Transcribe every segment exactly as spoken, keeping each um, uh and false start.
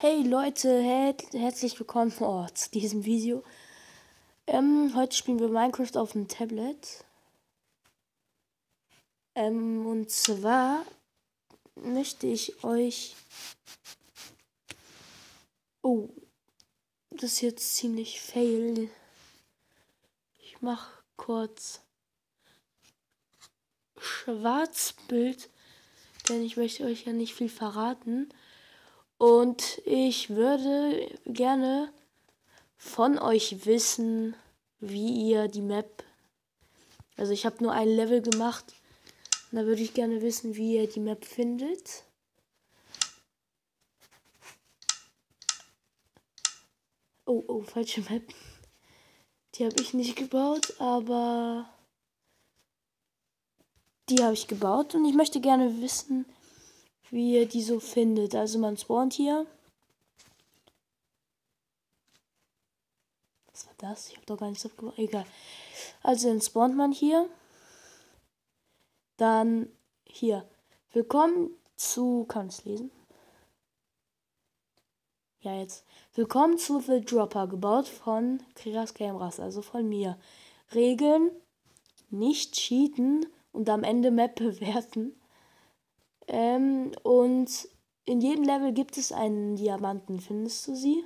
Hey Leute, her herzlich willkommen oh, zu diesem Video. Ähm, heute spielen wir Minecraft auf dem Tablet. Ähm, und zwar möchte ich euch... Oh, das ist jetzt ziemlich fail. Ich mache kurz Schwarzbild, denn ich möchte euch ja nicht viel verraten. Und ich würde gerne von euch wissen, wie ihr die Map... Also ich habe nur ein Level gemacht. Und da würde ich gerne wissen, wie ihr die Map findet. Oh, oh, falsche Map. Die habe ich nicht gebaut, aber die habe ich gebaut. Und ich möchte gerne wissen, wie ihr die so findet. Also man spawnt hier. Was war das? Ich habe doch gar nichts abgebaut. Egal. Also dann spawnt man hier. Dann hier. Willkommen zu... Kann ich es lesen? Ja, jetzt. Willkommen zu The Dropper, gebaut von Kriras Cameras, also von mir. Regeln, nicht cheaten und am Ende Map bewerten. Ähm, und in jedem Level gibt es einen Diamanten. Findest du sie?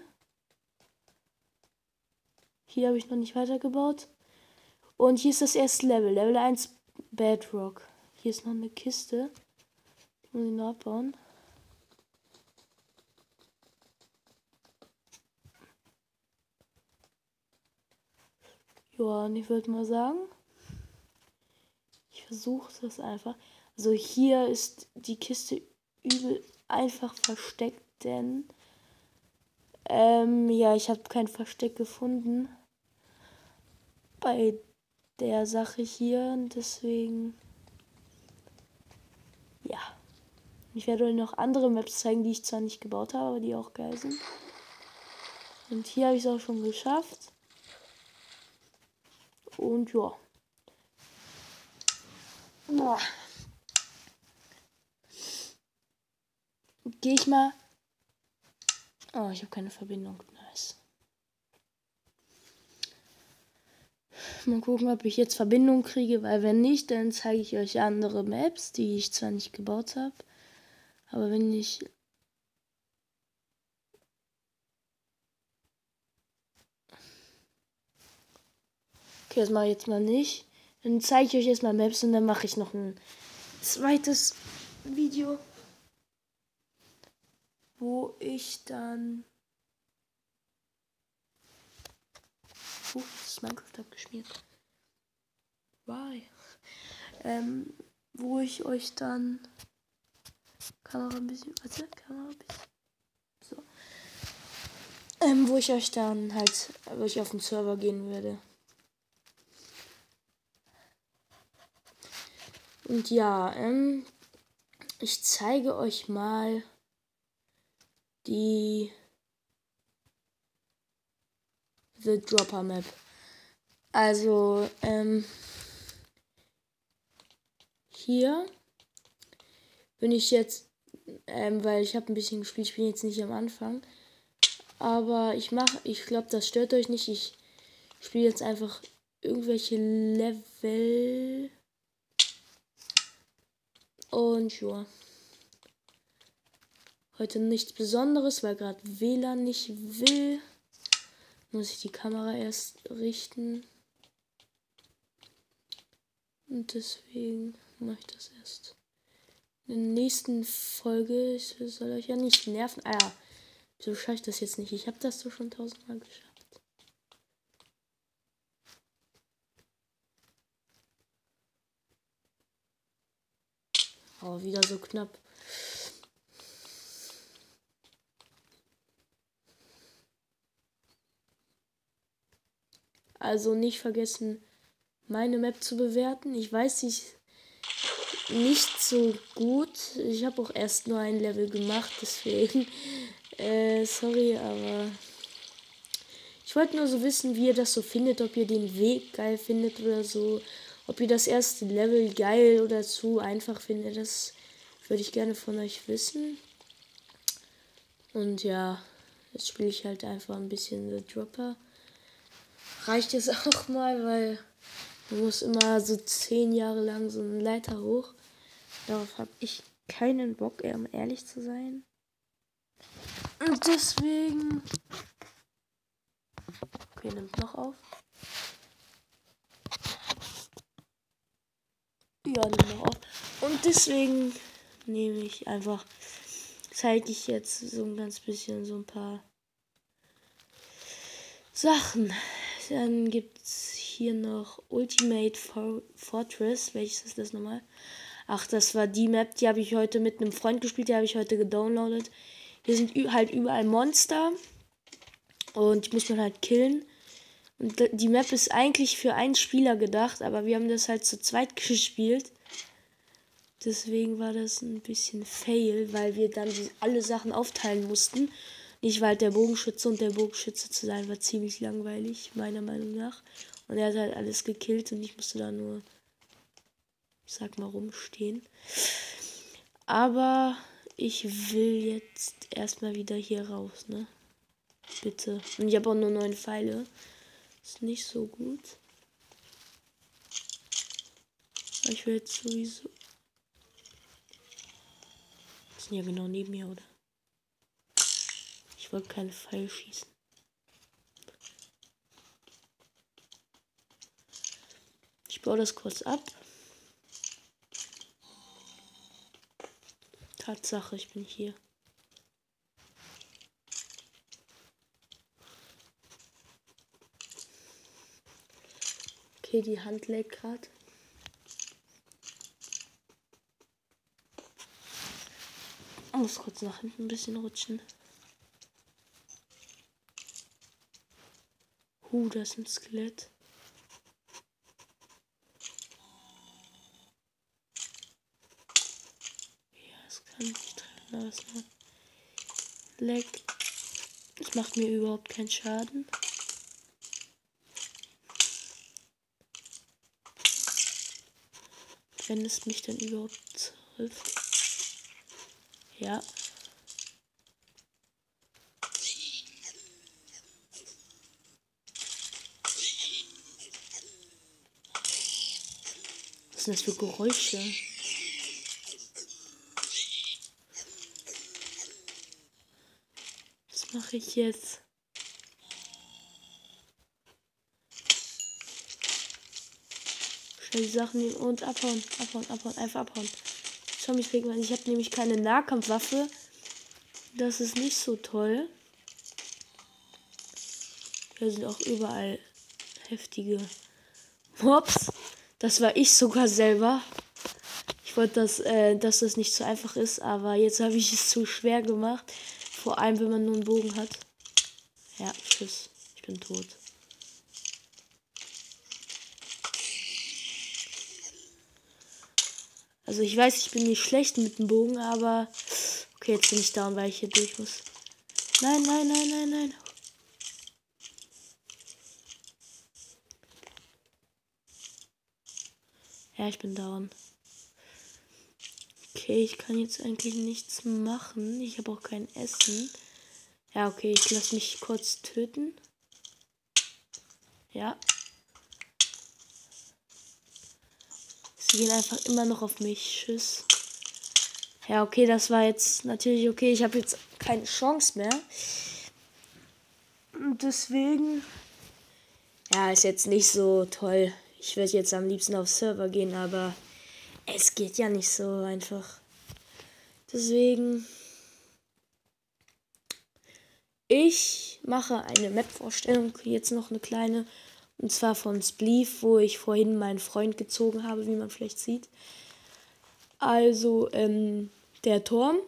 Hier habe ich noch nicht weitergebaut. Und hier ist das erste Level. Level eins Bedrock. Hier ist noch eine Kiste. Die muss ich noch abbauen. Ja, und ich würde mal sagen, ich versuche das einfach. Also hier ist die Kiste übel einfach versteckt, denn ähm, ja, ich habe kein Versteck gefunden bei der Sache hier und deswegen ja. Ich werde euch noch andere Maps zeigen, die ich zwar nicht gebaut habe, aber die auch geil sind. Und hier habe ich es auch schon geschafft. Und ja. Boah. Gehe ich mal. Oh, ich habe keine Verbindung. Nice. Mal gucken, ob ich jetzt Verbindung kriege, weil wenn nicht, dann zeige ich euch andere Maps, die ich zwar nicht gebaut habe. Aber wenn ich... Okay, das mache ich jetzt mal nicht. Dann zeige ich euch erstmal Maps und dann mache ich noch ein zweites Video, wo ich dann... Oh, das ist Minecraft abgeschmiert. Why? Ähm, wo ich euch dann... Kamera ein bisschen... Warte, Kamera ein bisschen... So. Ähm, wo ich euch dann halt... Wo ich auf den Server gehen werde. Und ja, ähm... ich zeige euch mal die The Dropper Map. Also, ähm, hier bin ich jetzt, ähm, weil ich habe ein bisschen gespielt, ich bin jetzt nicht am Anfang. Aber ich mache, ich glaube, das stört euch nicht. Ich spiele jetzt einfach irgendwelche Level. Und ja. Heute nichts Besonderes, weil gerade W L A N nicht will. Muss ich die Kamera erst richten. Und deswegen mache ich das erst in der nächsten Folge. Ich soll euch ja nicht nerven. Ah ja, wieso schaffe ich das jetzt nicht? Ich habe das doch schon tausendmal geschafft. Oh, wieder so knapp. Also nicht vergessen, meine Map zu bewerten. Ich weiß, sie ist nicht so gut. Ich habe auch erst nur ein Level gemacht, deswegen äh, sorry, aber ich wollte nur so wissen, wie ihr das so findet, ob ihr den Weg geil findet oder so, ob ihr das erste Level geil oder zu einfach findet. Das würde ich gerne von euch wissen. Und ja, jetzt spiele ich halt einfach ein bisschen The Dropper. Reicht es auch mal, weil man muss immer so zehn Jahre lang so eine Leiter hoch. Darauf habe ich keinen Bock, um ehrlich zu sein. Und deswegen... Okay, nimmt noch auf. Ja, nimmt noch auf. Und deswegen nehme ich einfach... zeige ich jetzt so ein ganz bisschen so ein paar Sachen. Dann gibt es hier noch Ultimate For- Fortress. Welches ist das nochmal? Ach, das war die Map, die habe ich heute mit einem Freund gespielt, die habe ich heute gedownloadet. Hier sind ü- halt überall Monster und die muss man halt killen. Und die Map ist eigentlich für einen Spieler gedacht, aber wir haben das halt zu zweit gespielt. Deswegen war das ein bisschen fail, weil wir dann die, alle Sachen aufteilen mussten. Ich war halt der Bogenschütze und der Bogenschütze zu sein war ziemlich langweilig, meiner Meinung nach. Und er hat halt alles gekillt und ich musste da nur, ich sag mal, rumstehen. Aber ich will jetzt erstmal wieder hier raus, ne? Bitte. Und ich habe auch nur neun Pfeile. Ist nicht so gut. Aber ich will jetzt sowieso... Die sind ja genau neben mir, oder? Ich wollte keine Pfeile schießen. Ich baue das kurz ab. Tatsache, ich bin hier. Okay, die Hand leckt gerade. Ich muss kurz nach hinten ein bisschen rutschen. Huh, das ist ein Skelett. Ja, das kann nicht treffen, aber es macht Leck. Das macht mir überhaupt keinen Schaden. Wenn es mich dann überhaupt trifft. Ja. Was sind das für Geräusche? Was mache ich jetzt? Schnell die Sachen nehmen und abhauen, abhauen, abhauen, einfach abhauen. Zombies kriegen wir. Ich habe nämlich keine Nahkampfwaffe. Das ist nicht so toll. Hier sind auch überall heftige Mobs. Das war ich sogar selber. Ich wollte, dass, äh, dass das nicht so einfach ist, aber jetzt habe ich es zu schwer gemacht. Vor allem, wenn man nur einen Bogen hat. Ja, tschüss. Ich bin tot. Also ich weiß, ich bin nicht schlecht mit dem Bogen, aber... Okay, jetzt bin ich down, weil ich hier durch muss. Nein, nein, nein, nein, nein. Ja, ich bin down. Okay, ich kann jetzt eigentlich nichts machen. Ich habe auch kein Essen. Ja, okay, ich lasse mich kurz töten. Ja. Sie gehen einfach immer noch auf mich. Tschüss. Ja, okay, das war jetzt natürlich okay. Ich habe jetzt keine Chance mehr. Und deswegen... Ja, ist jetzt nicht so toll. Ich würde jetzt am liebsten auf Server gehen, aber es geht ja nicht so einfach. Deswegen... Ich mache eine Map-Vorstellung. Jetzt noch eine kleine. Und zwar von Spleef, wo ich vorhin meinen Freund gezogen habe, wie man vielleicht sieht. Also, ähm, der Turm.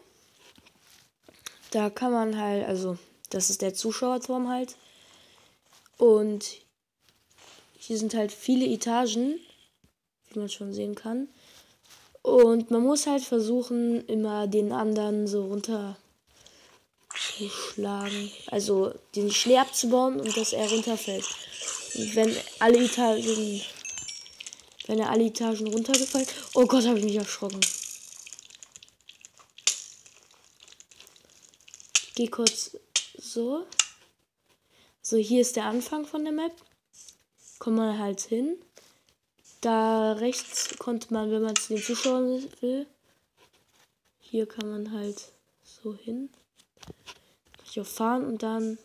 Da kann man halt, also, das ist der Zuschauerturm halt. Und hier sind halt viele Etagen, wie man schon sehen kann. Und man muss halt versuchen, immer den anderen so runter zu schlagen. Also, den Schnee abzubauen und dass er runterfällt. Und wenn alle Etagen, wenn er alle Etagen runtergefallen. Oh Gott, habe ich mich erschrocken. gehe kurz so. So, hier ist der Anfang von der Map. Kommt man halt hin. Da rechts konnte man, wenn man zu den Zuschauern will, hier kann man halt so hin. Kann ich auch fahren und dann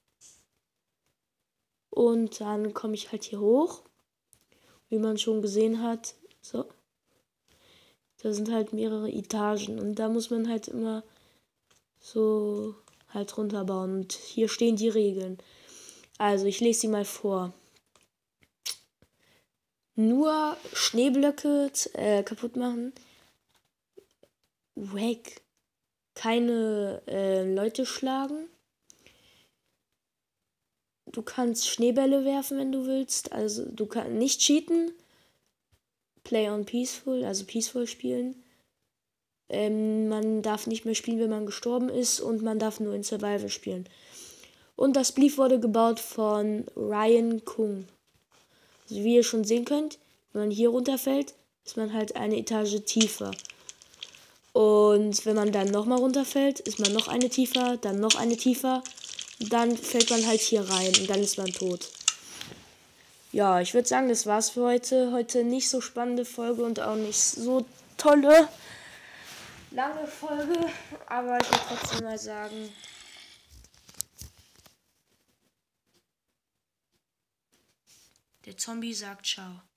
und dann komme ich halt hier hoch. Wie man schon gesehen hat. So. Da sind halt mehrere Etagen und da muss man halt immer so halt runterbauen. Und hier stehen die Regeln. Also ich lese sie mal vor. Nur Schneeblöcke äh, kaputt machen. Weg. Keine äh, Leute schlagen. Du kannst Schneebälle werfen, wenn du willst. Also du kannst nicht cheaten. Play on peaceful, also peaceful spielen. Ähm, man darf nicht mehr spielen, wenn man gestorben ist. Und man darf nur in Survival spielen. Und das Brief wurde gebaut von Ryan Kung. Also wie ihr schon sehen könnt, wenn man hier runterfällt, ist man halt eine Etage tiefer. Und wenn man dann nochmal runterfällt, ist man noch eine tiefer, dann noch eine tiefer. Dann fällt man halt hier rein und dann ist man tot. Ja, ich würde sagen, das war's für heute. Heute nicht so spannende Folge und auch nicht so tolle, lange Folge. Aber ich würde trotzdem mal sagen, der Zombie sagt ciao.